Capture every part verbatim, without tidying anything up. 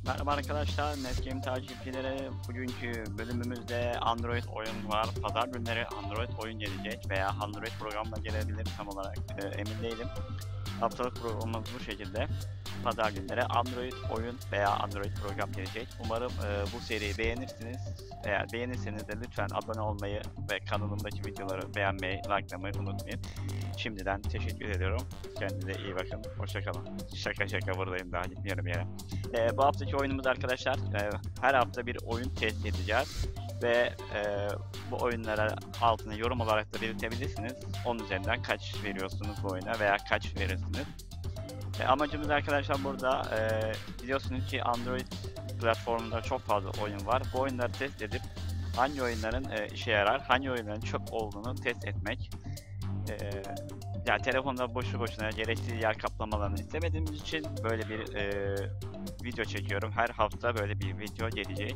Merhaba arkadaşlar, Netgame takipçileri. Bugünkü bölümümüzde Android oyun var. Pazar günleri Android oyun gelecek veya Android programla gelebilir, tam olarak e, emin değilim. Haftalık programımız bu şekilde. Pazar günleri Android oyun veya Android program gelecek. Umarım e, bu seriyi beğenirsiniz. Eğer beğenirseniz de lütfen abone olmayı ve kanalımdaki videoları beğenmeyi, likelamayı unutmayın. Şimdiden teşekkür ediyorum. Kendinize iyi bakın. Hoşçakalın. Şaka şaka buradayım, daha gitmiyorum yere. Ee, bu haftaki oyunumuz arkadaşlar, e, her hafta bir oyun test edeceğiz. Ve e, bu oyunlara altına yorum olarak da belirtebilirsiniz. Onun üzerinden kaç veriyorsunuz bu oyuna veya kaç verirsiniz. E, amacımız arkadaşlar burada, e, biliyorsunuz ki Android platformunda çok fazla oyun var. Bu oyunları test edip hangi oyunların e, işe yarar, hangi oyunların çöp olduğunu test etmek. Ee, yani telefonda boşu boşuna gereksiz yer kaplamalarını istemediğimiz için böyle bir e, video çekiyorum. Her hafta böyle bir video gelecek.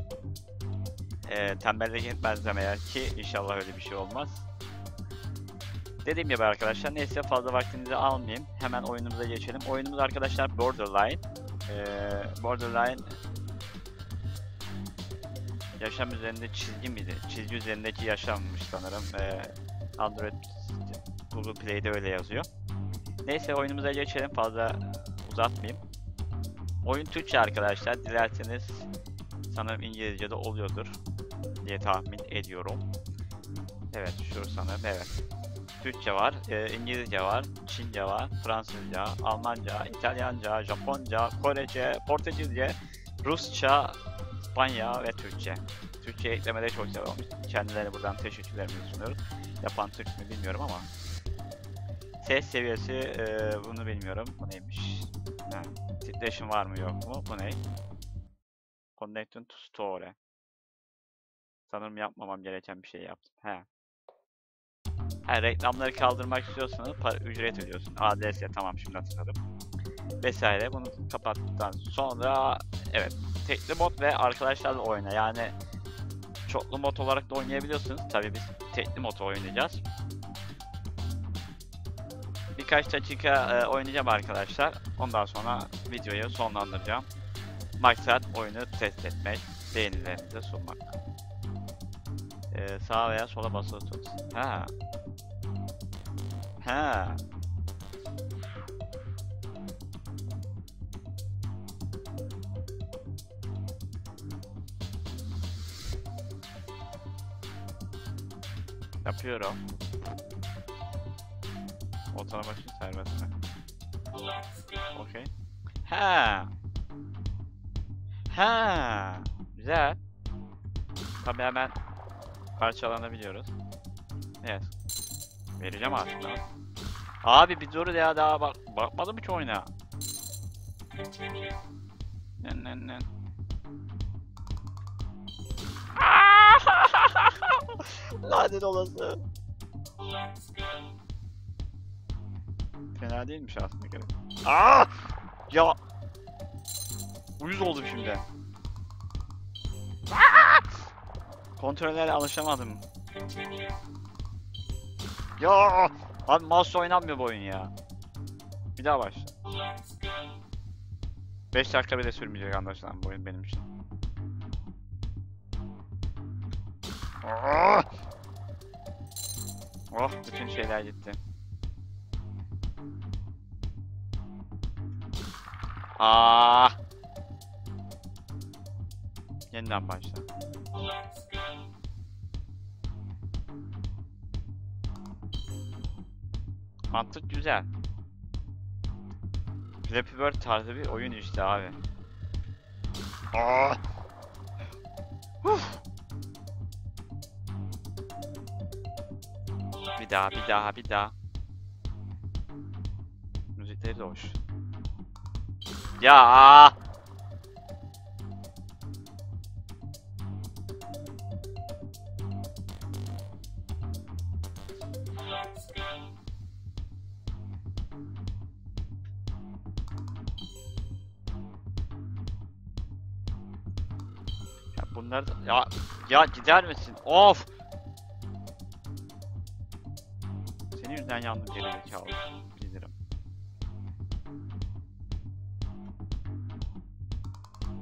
E, tembellik etmezsem eğer ki, inşallah öyle bir şey olmaz. Dediğim gibi arkadaşlar, neyse fazla vaktinizi almayayım. Hemen oyunumuza geçelim. Oyunumuz arkadaşlar Borderline. Ee, Borderline yaşam üzerinde çizgi miydi? Çizgi üzerindeki yaşammış sanırım. Ee, Android Google Play'de öyle yazıyor. Neyse oyunumuza geçelim, fazla uzatmayayım. Oyun Türkçe arkadaşlar. Dilerseniz sanırım İngilizce'de oluyordur diye tahmin ediyorum. Evet, şu sanırım, evet. Türkçe var, e, İngilizce var, Çince var, Fransızca, Almanca, İtalyanca, Japonca, Korece, Portekizce, Rusça, İspanya ve Türkçe. Türkçe eklemeleri çok güzel olmuş. Kendilerine buradan teşekkürlerimi sunuyoruz. Yapan Türk mü bilmiyorum ama. Ses seviyesi e, bunu bilmiyorum. Bu neymiş? Ha, titreşim var mı yok mu? Bu ne? Connecting to store. Sanırım yapmamam gereken bir şey yaptım. He. Ha, reklamları kaldırmak istiyorsanız para, ücret ödüyorsun. Adrese tamam, şimdi hatırladım. Vesaire. Bunu kapattıktan sonra evet, tekli mod ve arkadaşlarla oyna. Yani çoklu mod olarak da oynayabiliyorsunuz. Tabii biz tekli mod oynayacağız. Birkaç dakika e, oynayacağım arkadaşlar. Ondan sonra videoyu sonlandıracağım. Maksat oyunu test etmek, beğenilerinizi sunmak. E, sağa veya sola basılı tut. Ha. Ha. Yapıyorum. Otomatik serbest mi? Okey. Ha. Ha. Güzel. Tabii hemen parçalanabiliyoruz. Evet. Vereceğim aslında. Abi bir dur ya, daha bak bakmadım hiç oyuna. Nen nen nen. Lanet olası. Fena değilmiş aslında göre. Aa! Ya. Uyuz oldum şimdi. Kontrollerle alışamadım. Ya. Abi mouse oynanmıyor bu oyun ya. Bir daha başla. beş dakika bile sürmeyecek anlaşılan bu oyun benim için. Oh, oh, bütün şeyler gitti. Aa! Yeniden başla. Mantık güzel. Flappy Bird tarzı bir oyun işte abi. Aa! Uf! Bir daha, bir daha, bir daha. Müzikleri de hoş. Ya! Ya bunlar da... Ya, ya gider misin? Of! Senin yüzünden yandım gerizekalı. Bilirim.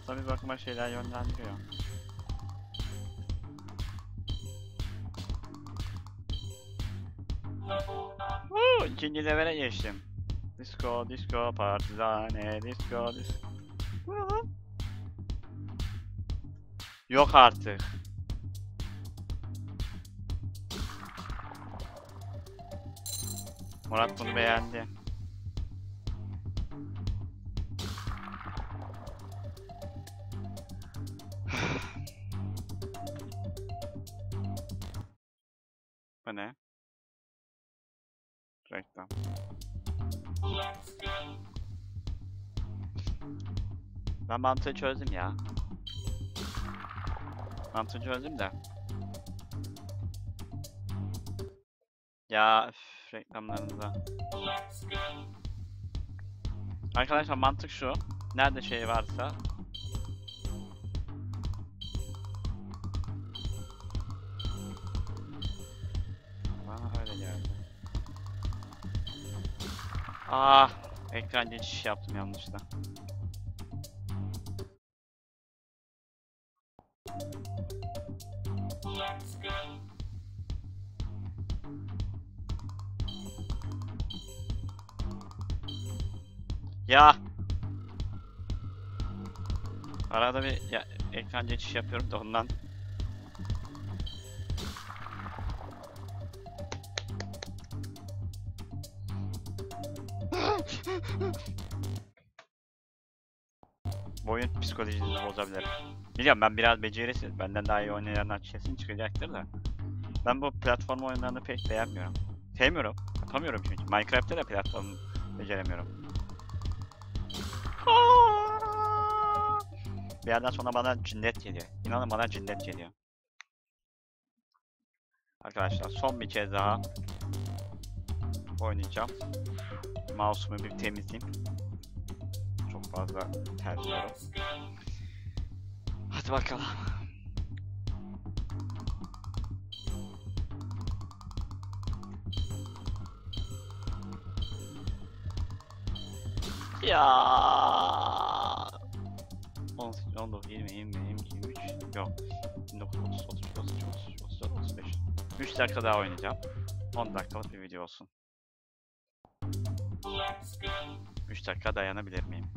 Aslında bir bakıma şeyler yönlendiriyor. Woo! İkinci levele geçtim. Disco, disco, partizane, disco, disco. Yok artık. Murat bunu beğendi. Bu ne? Reklam. Ben mantığı çözdüm ya. Mantığı çözdüm de. Ya üf, reklamlarınıza. Arkadaşlar mantık şu. Nerede şey varsa. Bana öyle geldi. Ah, ekran geçiş yaptım yanlışla. Ya. Arada bir ya, ekran geçiş yapıyorum da ondan. Bu oyun psikolojinizi bozabilir. Biliyorum ben biraz becerisiz. Benden daha iyi oynayanlar kesin çıkacaktır da. Ben bu platform oyunlarını pek beğenmiyorum. Sevmiyorum. Yapamıyorum çünkü. Minecraft'te de platform beceremiyorum. Bir yerden sonra bana cinnet geliyor. İnanın bana cinnet geliyor. Arkadaşlar son bir kez daha oynayacağım. Mouse'umu bir temizleyeyim. Çok fazla terliyorum. Hadi bakalım. Ya. on sekiz, on dokuz, yirmi, yirmi bir, yirmi iki, yirmi üç. Yok. yirmi dokuz, otuz, otuz bir, otuz iki, otuz üç, otuz dört, otuz beş. üç dakika daha oynayacağım. on dakikalık bir video olsun. üç dakika dayanabilir miyim?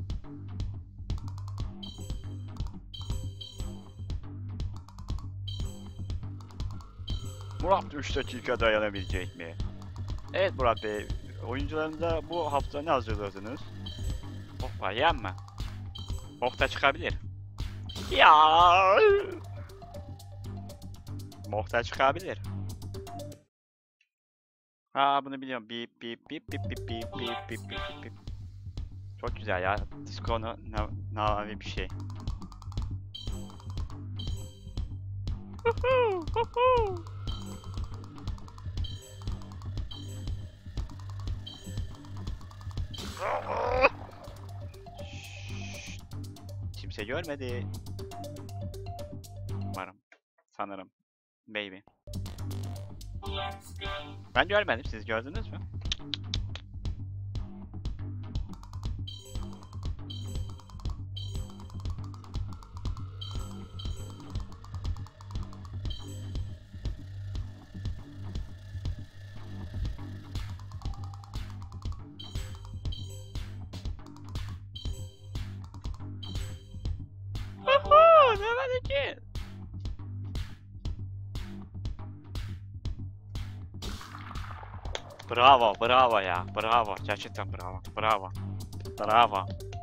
Murat üç dakika dayanabilecek mi? Evet Murat Bey, oyuncularınıza bu hafta ne hazırladınız? Hoppa yenme. Bok da çıkabilir. Ya. Bok da çıkabilir. Ha bunu biliyorum. Bip bip bip bip bip bip bip bip bip bip. Çok güzel ya. Disco na navi bir şey. Kimse görmedi. Umarım. Sanırım. Baby. Ben görmedim. Siz gördünüz mü? Huhu, ne ki? Bravo, bravo ya. Bravo. Gerçekten bravo. Bravo. Bravo.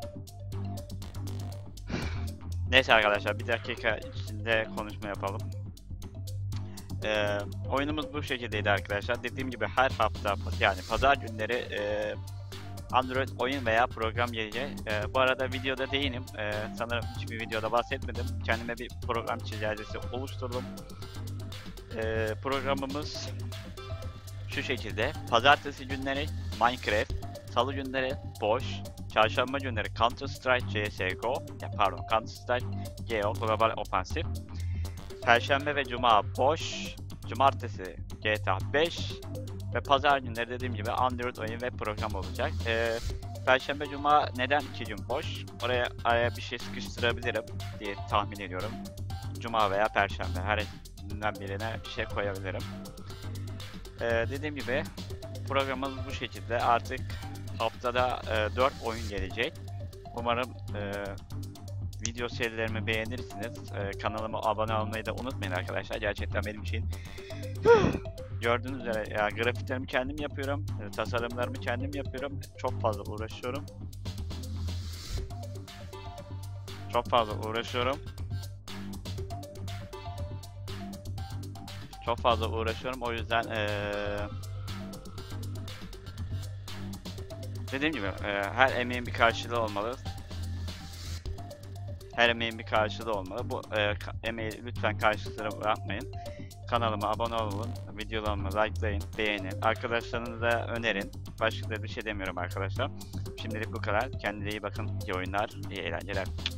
Neyse arkadaşlar bir dakika içinde konuşma yapalım. Ee, oyunumuz bu şekildeydi arkadaşlar. Dediğim gibi her hafta yani pazar günleri e, Android oyun veya program gelecek. E, bu arada videoda değilim. E, sanırım hiçbir videoda bahsetmedim. Kendime bir program çizelgesi oluşturdum. E, programımız şu şekilde. Pazartesi günleri Minecraft, Salı günleri boş, Çarşamba günleri Counter Strike C S G O, ya pardon Counter Strike G O Global Offensive, Perşembe ve Cuma boş, Cumartesi G T A beş ve Pazar günleri dediğim gibi Android oyun ve program olacak. Ee, Perşembe Cuma neden iki gün boş? Oraya araya bir şey sıkıştırabilirim diye tahmin ediyorum. Cuma veya Perşembe her ikisinden birine bir şey koyabilirim. Ee, dediğim gibi programımız bu şekilde. Artık haftada e, dört oyun gelecek. Umarım e, video serilerimi beğenirsiniz. E, kanalıma abone olmayı da unutmayın arkadaşlar. Gerçekten benim için gördüğünüz üzere ya, grafiklerimi kendim yapıyorum. E, tasarımlarımı kendim yapıyorum. Çok fazla uğraşıyorum. Çok fazla uğraşıyorum. Çok fazla uğraşıyorum. O yüzden ee, dediğim gibi e, her emeğin bir karşılığı olmalı. Her emeğin bir karşılığı olmalı. Bu e, emeği lütfen karşılıkları bırakmayın. Kanalıma abone olun, videolarımı likelayın, beğenin, arkadaşlarınıza önerin. Başka da bir şey demiyorum arkadaşlar. Şimdilik bu kadar. Kendinize iyi bakın. İyi oyunlar, iyi eğlenceler.